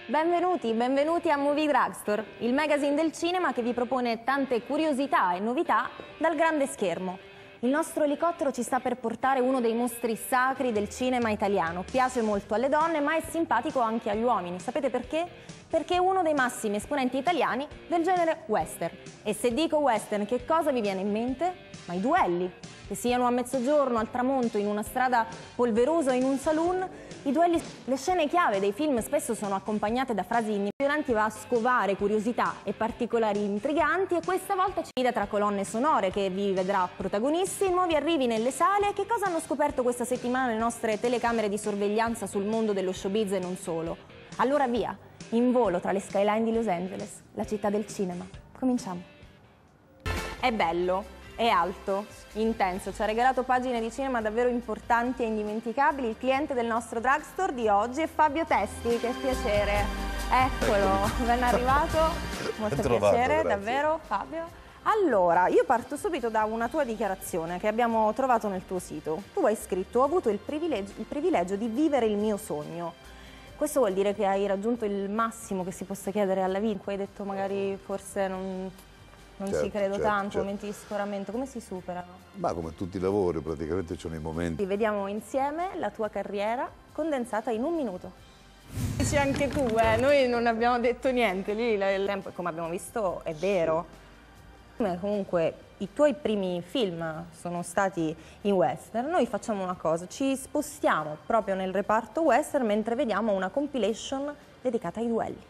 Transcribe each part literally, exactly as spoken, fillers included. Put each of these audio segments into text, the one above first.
Benvenuti, benvenuti a Movie Drugstore, il magazine del cinema che vi propone tante curiosità e novità dal grande schermo. Il nostro elicottero ci sta per portare uno dei mostri sacri del cinema italiano. Piace molto alle donne, ma è simpatico anche agli uomini. Sapete perché? Perché è uno dei massimi esponenti italiani del genere western. E se dico western, che cosa vi viene in mente? Ma i duelli. Che siano a mezzogiorno, al tramonto, in una strada polverosa o in un saloon, i duelli, le scene chiave dei film spesso sono accompagnate da frasi emozionanti, va a scovare curiosità e particolari intriganti, e questa volta ci guida tra colonne sonore che vi vedrà protagonisti, nuovi arrivi nelle sale. Che cosa hanno scoperto questa settimana le nostre telecamere di sorveglianza sul mondo dello showbiz e non solo? Allora via, in volo tra le skyline di Los Angeles, la città del cinema. Cominciamo. È bello. È alto, intenso, ci ha regalato pagine di cinema davvero importanti e indimenticabili. Il cliente del nostro drugstore di oggi è Fabio Testi, che piacere. Eccolo, ben arrivato, molto trovato, piacere, grazie. davvero Fabio. Allora, io parto subito da una tua dichiarazione che abbiamo trovato nel tuo sito. Tu hai scritto: ho avuto il privilegio, il privilegio di vivere il mio sogno. Questo vuol dire che hai raggiunto il massimo che si possa chiedere alla vita? Hai detto magari forse non... Non certo, ci credo certo, tanto, certo. Momenti di scoramento, come si superano? Ma come tutti i lavori, praticamente ci sono i momenti. Vediamo insieme la tua carriera condensata in un minuto. Dici anche tu, eh? Noi non abbiamo detto niente, lì il tempo, come abbiamo visto, è vero. Comunque i tuoi primi film sono stati in western. Noi facciamo una cosa, ci spostiamo proprio nel reparto western mentre vediamo una compilation dedicata ai duelli.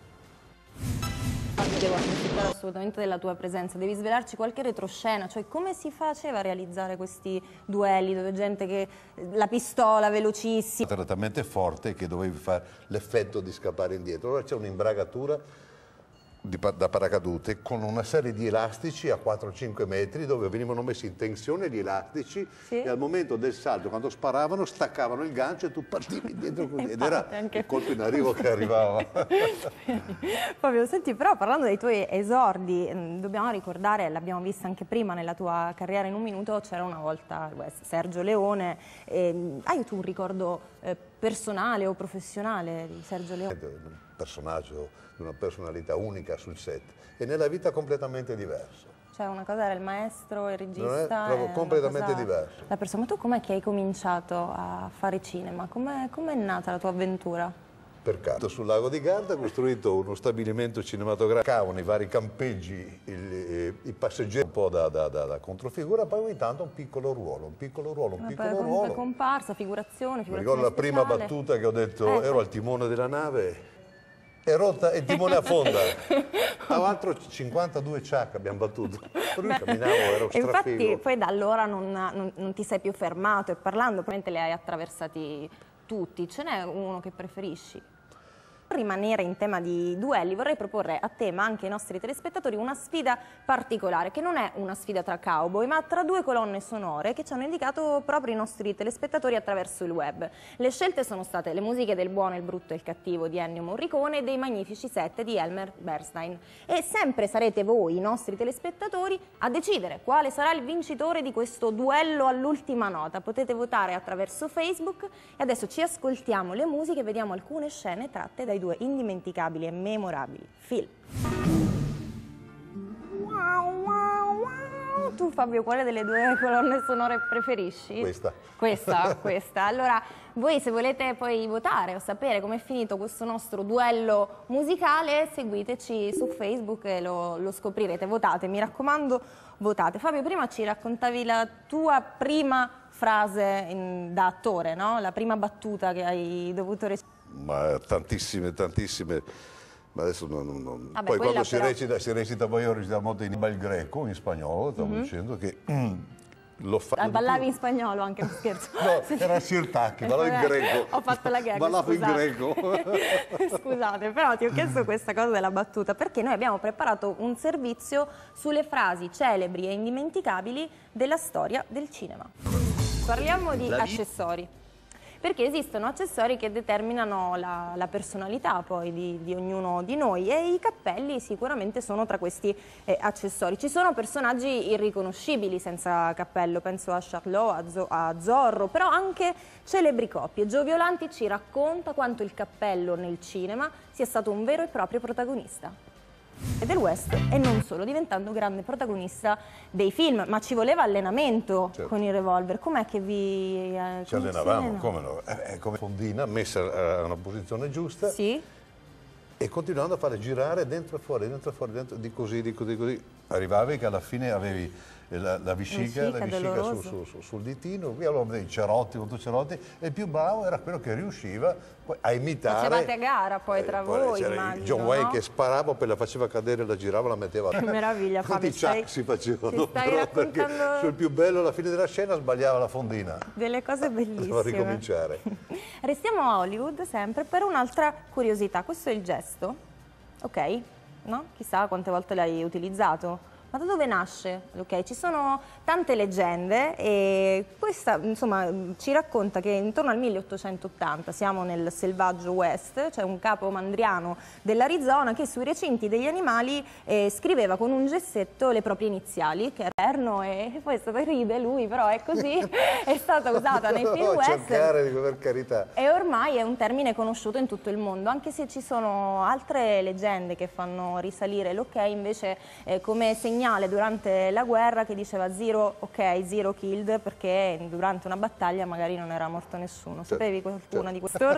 Devo approfittare assolutamente della tua presenza, devi svelarci qualche retroscena, cioè come si faceva a realizzare questi duelli dove gente che la pistola velocissima. Era talmente forte che dovevi fare l'effetto di scappare indietro. Allora c'è un'imbragatura di, da paracadute con una serie di elastici a quattro cinque metri dove venivano messi in tensione gli elastici, sì, e al momento del salto, quando sparavano, staccavano il gancio e tu partivi dietro così. Ed era anche il colpo in arrivo che arrivava. Fabio, senti, però parlando dei tuoi esordi, dobbiamo ricordare, l'abbiamo vista anche prima nella tua carriera in un minuto, c'era una volta Sergio Leone. Eh, hai tu un ricordo eh, personale o professionale di Sergio Leone? Un personaggio di una personalità unica sul set e nella vita completamente diverso. Cioè una cosa era il maestro, il regista. Non è proprio completamente cosa... diverso. La persona, ma tu com'è che hai cominciato a fare cinema? Com'è com è nata la tua avventura? Per caso. Sul lago di Garda ha costruito uno stabilimento cinematografico, cavano i vari campeggi, il, eh, i passeggeri un po' da, da, da, da controfigura, poi ogni tanto un piccolo ruolo, un piccolo ruolo, un Ma piccolo poi ruolo. comparsa, figurazione, figurazione. Mi ricordo la prima speciale. battuta che ho detto, eh, ero al timone della nave, è rotta e il timone affonda. Tra l'altro cinquantadue ciak abbiamo battuto. Lui camminavo, ero strafigo. Infatti poi da allora non, non, non ti sei più fermato e parlando, probabilmente li hai attraversati tutti. Ce n'è uno che preferisci? Per rimanere in tema di duelli vorrei proporre a te ma anche ai nostri telespettatori una sfida particolare, che non è una sfida tra cowboy ma tra due colonne sonore che ci hanno indicato proprio i nostri telespettatori attraverso il web. Le scelte sono state le musiche del Buono, il Brutto e il Cattivo di Ennio Morricone e dei Magnifici Sette di Elmer Bernstein, e sempre sarete voi, i nostri telespettatori, a decidere quale sarà il vincitore di questo duello all'ultima nota. Potete votare attraverso Facebook e adesso ci ascoltiamo le musiche e vediamo alcune scene tratte dai due indimenticabili e memorabili film. Wow, wow, wow. Tu Fabio, quale delle due colonne sonore preferisci? Questa. Questa, questa. Allora, voi se volete poi votare o sapere com'è finito questo nostro duello musicale, seguiteci su Facebook e lo, lo scoprirete. Votate, mi raccomando, votate. Fabio, prima ci raccontavi la tua prima frase in, da attore, no? La prima battuta che hai dovuto recitare. Ma tantissime, tantissime, ma adesso non... non... Vabbè, poi quando si, però... recita, si recita, poi io recito molto in il greco, in spagnolo, stavo mm-hmm. dicendo che mm, lo fa... Ah, ballavi in spagnolo anche, non scherzo. No, sì. Era Sirtacchi, ballavo in greco. Ho fatto la gag, ballavo scusate. in greco. Scusate, però ti ho chiesto questa cosa della battuta perché noi abbiamo preparato un servizio sulle frasi celebri e indimenticabili della storia del cinema. Parliamo di accessori. perché esistono accessori che determinano la, la personalità poi di, di ognuno di noi, e i cappelli sicuramente sono tra questi eh, accessori. Ci sono personaggi irriconoscibili senza cappello, penso a Charlot, a, Zo a Zorro, però anche celebri coppie. Gio Violanti ci racconta quanto il cappello nel cinema sia stato un vero e proprio protagonista e del West, e non solo, diventando grande protagonista dei film. Ma ci voleva allenamento, certo, con il revolver. Com'è che vi eh, ci allenavamo? Come no? Eh, come fondina messa a una posizione giusta, sì, e continuando a fare girare dentro e fuori, dentro e fuori, dentro, di così, di così, di così. Arrivavi che alla fine avevi la, la vescica, la vescica su, su, su, sul ditino, qui allora dei cerotti contro cerotti, e il più bravo era quello che riusciva poi a imitare. Facevate a gara poi tra eh, voi, c'era immagino, John Wayne, no? Che sparava, poi la faceva cadere, la girava, la metteva. Che meraviglia, Fabio. Tutti i chuck si facevano, però, raccontando... perché sul più bello alla fine della scena sbagliava la fondina. Delle cose bellissime. Doveva ricominciare. Restiamo a Hollywood sempre per un'altra curiosità. Questo è il gesto, ok? No? Chissà quante volte l'hai utilizzato. Ma da dove nasce? Okay, ci sono tante leggende e questa, insomma, ci racconta che intorno al milleottocentottanta, siamo nel selvaggio West, c'è un capo mandriano dell'Arizona che sui recinti degli animali eh, scriveva con un gessetto le proprie iniziali, che erano, e poi è stato ride lui, però è così, è stata usata nei film western, per carità. E ormai è un termine conosciuto in tutto il mondo, anche se ci sono altre leggende che fanno risalire l'ok invece eh, come segnale durante la guerra, che diceva zero ok, zero killed, perché durante una battaglia magari non era morto nessuno. Sapevi qualcuna di queste?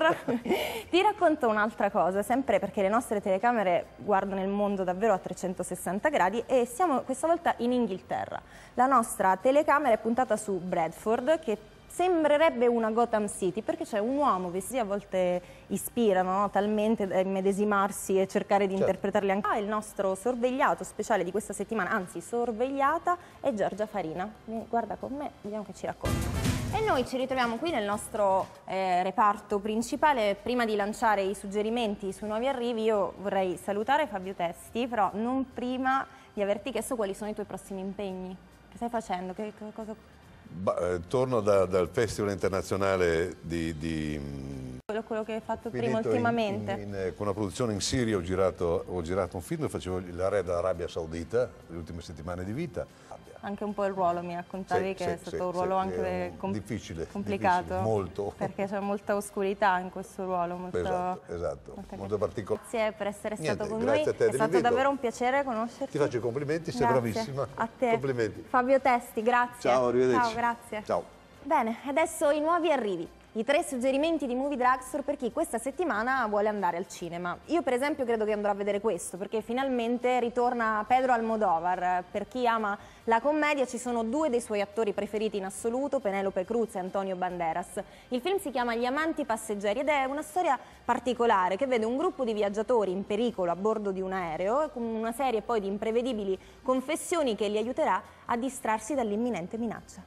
Ti racconto un'altra cosa, sempre perché le nostre telecamere guardano il mondo davvero a trecentosessanta gradi, e siamo questa volta in Inghilterra. La nostra telecamera è puntata su Bradford, che sembrerebbe una Gotham City, perché c'è un uomo che sì, a volte ispirano, no? Talmente da immedesimarsi e cercare di, certo, interpretarli anche. Ah, il nostro sorvegliato speciale di questa settimana, anzi sorvegliata, è Giorgia Farina. Guarda con me, vediamo che ci racconta. E noi ci ritroviamo qui nel nostro eh, reparto principale. Prima di lanciare i suggerimenti sui nuovi arrivi, io vorrei salutare Fabio Testi, però non prima di averti chiesto quali sono i tuoi prossimi impegni. Che stai facendo? Che, che cosa... Ba, eh, torno da, dal Festival Internazionale di... di quello, quello che hai fatto prima ultimamente. In, in, in, con una produzione in Siria ho girato, ho girato un film, facevo il re dell'Arabia Saudita, le ultime settimane di vita. Anche un po' il ruolo, mi raccontavi, sì, che sì, è stato sì, un ruolo sì, anche com difficile, complicato. Difficile, molto. Perché c'è molta oscurità in questo ruolo. Molto, esatto, esatto, molto particolare. Grazie per essere Niente, stato con noi, è stato davvero un piacere conoscerti. Ti faccio i complimenti, sei grazie. Bravissima. A te. Complimenti. Fabio Testi, grazie. Ciao, arrivederci. Ciao, grazie. Ciao. Bene, adesso i nuovi arrivi. I tre suggerimenti di Movie Drugstore per chi questa settimana vuole andare al cinema. Io per esempio credo che andrò a vedere questo, perché finalmente ritorna Pedro Almodóvar. Per chi ama la commedia ci sono due dei suoi attori preferiti in assoluto, Penélope Cruz e Antonio Banderas. Il film si chiama Gli amanti passeggeri ed è una storia particolare che vede un gruppo di viaggiatori in pericolo a bordo di un aereo, con una serie poi di imprevedibili confessioni che li aiuterà a distrarsi dall'imminente minaccia.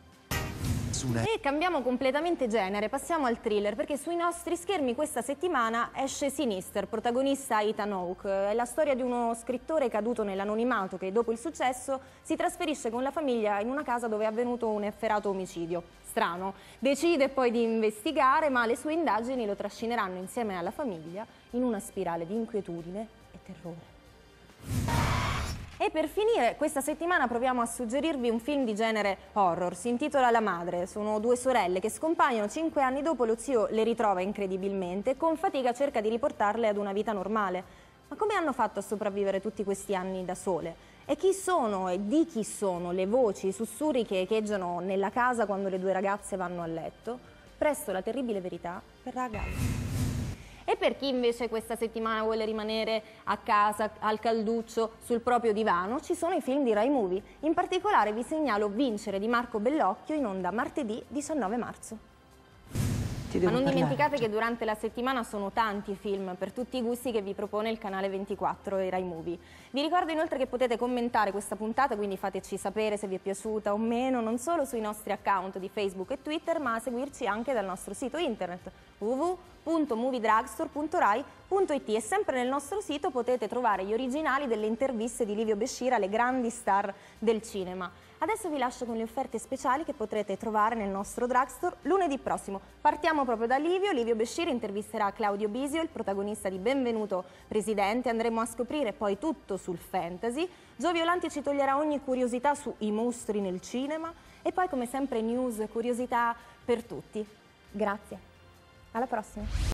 E cambiamo completamente genere, passiamo al thriller, perché sui nostri schermi questa settimana esce Sinister, protagonista Ethan Hawke. È la storia di uno scrittore caduto nell'anonimato che dopo il successo si trasferisce con la famiglia in una casa dove è avvenuto un efferato omicidio. Strano. Decide poi di investigare, ma le sue indagini lo trascineranno insieme alla famiglia in una spirale di inquietudine e terrore. E per finire, questa settimana proviamo a suggerirvi un film di genere horror. Si intitola La madre. Sono due sorelle che scompaiono cinque anni dopo lo zio le ritrova incredibilmente e con fatica cerca di riportarle ad una vita normale. Ma come hanno fatto a sopravvivere tutti questi anni da sole? E chi sono e di chi sono le voci, i sussurri che echeggiano nella casa quando le due ragazze vanno a letto? Presto la terribile verità verrà a galla. E per chi invece questa settimana vuole rimanere a casa, al calduccio, sul proprio divano, ci sono i film di Rai Movie. In particolare vi segnalo Vincere di Marco Bellocchio, in onda martedì diciannove marzo. Ma non parlare. dimenticate che durante la settimana sono tanti i film per tutti i gusti che vi propone il canale ventiquattro e Rai Movie. Vi ricordo inoltre che potete commentare questa puntata, quindi fateci sapere se vi è piaciuta o meno, non solo sui nostri account di Facebook e Twitter, ma seguirci anche dal nostro sito internet w w w punto moviedragstore punto rai punto it e sempre nel nostro sito potete trovare gli originali delle interviste di Livio Bescira alle grandi star del cinema. Adesso vi lascio con le offerte speciali che potrete trovare nel nostro drugstore lunedì prossimo. Partiamo proprio da Livio. Livio Bescira intervisterà Claudio Bisio, il protagonista di Benvenuto Presidente. Andremo a scoprire poi tutto sul fantasy. Gio Violanti ci toglierà ogni curiosità sui mostri nel cinema e poi come sempre news e curiosità per tutti. Grazie. Alla prossima.